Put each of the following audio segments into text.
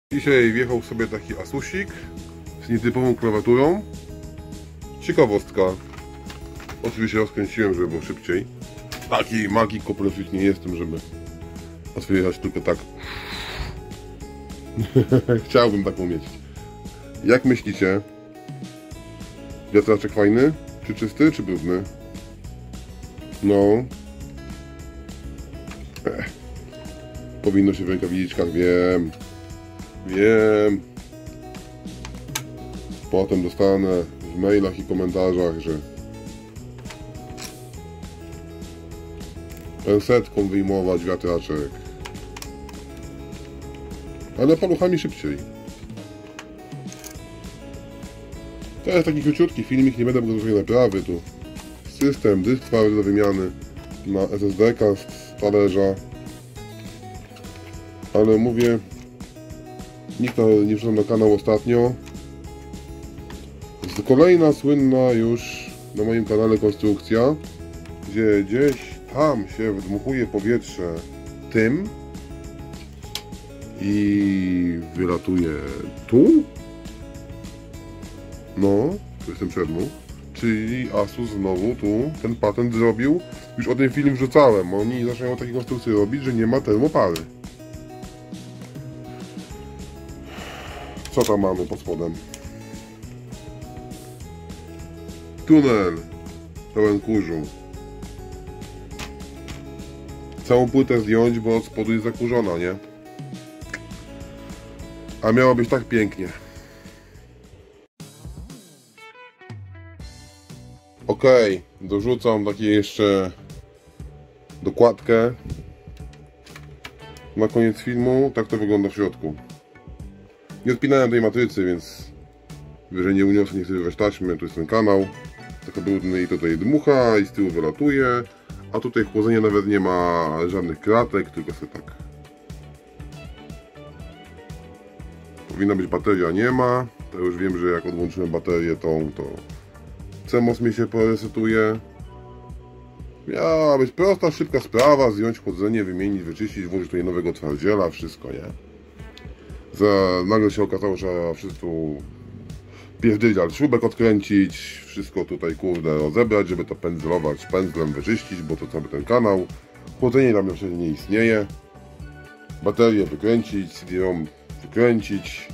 Dzisiaj wjechał sobie taki Asusik z nietypową klawiaturą. Ciekawostka. Oczywiście rozkręciłem, żeby było szybciej. Taki magik koprofik nie jestem, żeby otwierać tylko tak. Chciałbym taką mieć. Jak myślicie? Wiatraczek fajny? Czy czysty, czy brudny? No. Powinno się w rękawiczkach, wiem. Wiem. Potem dostanę w mailach i komentarzach, że pensetką wyjmować wiatraczek. Ale paluchami szybciej. To jest taki króciutki filmik, nie będę go dużej naprawy. Tu system, dysk twardy do wymiany na SSD-ka z talerza. Ale mówię, nikt nie wrzucał na kanał ostatnio. Jest kolejna słynna już na moim kanale konstrukcja, gdzie gdzieś tam się wdmuchuje powietrze tym i wylatuje tu. No, tu jestem przedmu. Czyli Asus znowu tu ten patent zrobił. Już o tym film wrzucałem. Oni zaczynają takie konstrukcje robić, że nie ma termopary. Co tam mamy pod spodem? Tunel pełen kurzu. Całą płytę zdjąć, bo od spodu jest zakurzona, nie? A miało być tak pięknie. Ok, dorzucam takie jeszcze dokładkę na koniec filmu. Tak to wygląda w środku. Nie odpinałem tej matrycy, więc wyżej nie uniosę, nie chcę wyrwać taśmy. Tu jest ten kanał trochę brudny i tutaj dmucha i z tyłu wylatuje. A tutaj chłodzenia nawet nie ma żadnych kratek, tylko sobie tak. Powinna być bateria, nie ma. To już wiem, że jak odłączyłem baterię tą, to CMOS mi się poresetuje. Miała być prosta, szybka sprawa, zdjąć chłodzenie, wymienić, wyczyścić, włożyć tutaj nowego twardziela, wszystko, nie? Nagle się okazało, że trzeba wszystko pierdyliać, śrubek odkręcić, wszystko tutaj kurde rozebrać, żeby to pędzlować, pędzlem wyczyścić, bo to cały ten kanał. Chłodzenie dla mnie nie istnieje. Baterię wykręcić, CD-ROM wykręcić.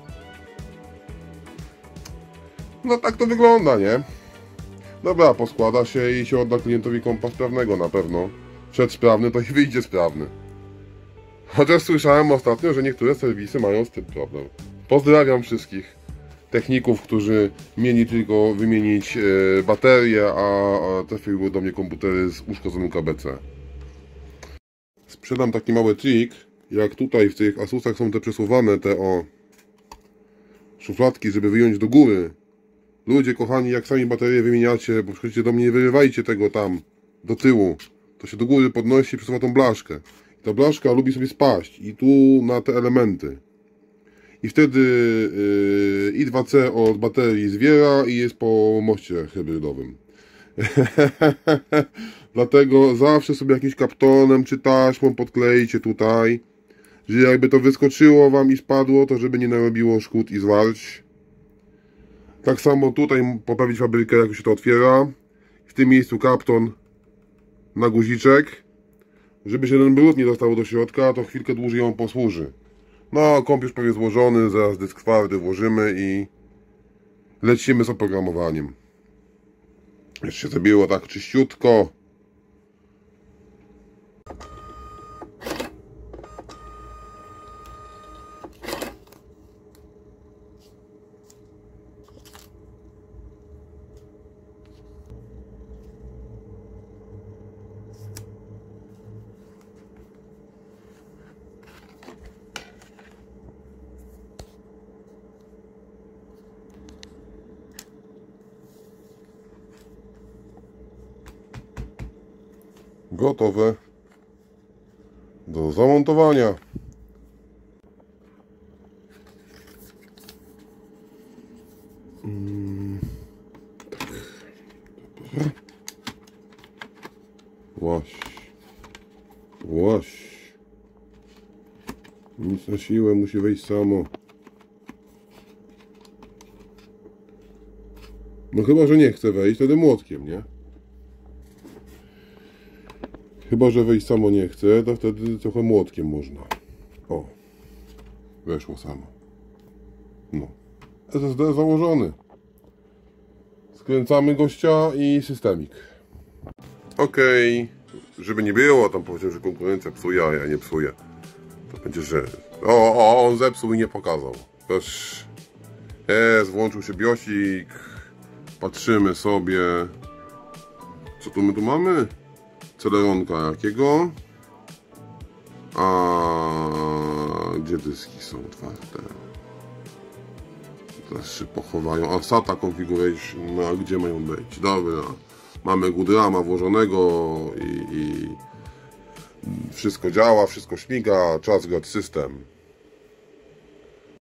No tak to wygląda, nie? Dobra, poskłada się i się odda klientowi kompa sprawnego na pewno. Wszedł sprawny, to i wyjdzie sprawny. Chociaż słyszałem ostatnio, że niektóre serwisy mają z tym problem. Pozdrawiam wszystkich techników, którzy mieli tylko wymienić baterię, a trafiły do mnie komputery z uszkodzonym KBC. Sprzedam taki mały trik, jak tutaj w tych Asusach są te przesuwane szufladki, żeby wyjąć do góry. Ludzie kochani, jak sami baterie wymieniacie, bo przychodzicie do mnie, nie wyrywajcie tego tam do tyłu. To się do góry podnosi i przesuwa tą blaszkę. Ta blaszka lubi sobie spaść i tu na te elementy. I wtedy I2C od baterii zwiera i jest po moście hybrydowym. Dlatego zawsze sobie jakimś kaptonem czy taśmą podklejcie tutaj, że jakby to wyskoczyło wam i spadło, to żeby nie narobiło szkód i zwarć. Tak samo tutaj poprawić fabrykę, jak się to otwiera. W tym miejscu kapton na guziczek, żeby się ten brud nie dostał do środka, to chwilkę dłużej on posłuży. No, komp już prawie złożony, zaraz dysk twardy włożymy i lecimy z oprogramowaniem. Jeszcze się zrobiło tak czyściutko. Gotowe do zamontowania. Tak. Dobra. Łaś. Nic Na siłę musi wejść samo. No chyba, że nie chce wejść, wtedy młotkiem, nie? Chyba, że wejść samo nie chce, to wtedy trochę młotkiem można. O, weszło samo. No. SSD założony. Skręcamy gościa i systemik. Okej. Żeby nie było, tam powiedział, że konkurencja psuje, a ja nie psuję. To będzie, że... on zepsuł i nie pokazał. Też jest, włączył się biosik. Patrzymy sobie. Co tu my tu mamy? Celeronka jakiego? A gdzie dyski są otwarte? Teraz się pochowają. A SATA configuration, no, gdzie mają być? Dobra. Mamy Goodrama włożonego i wszystko działa, wszystko śmiga. Czas grać system.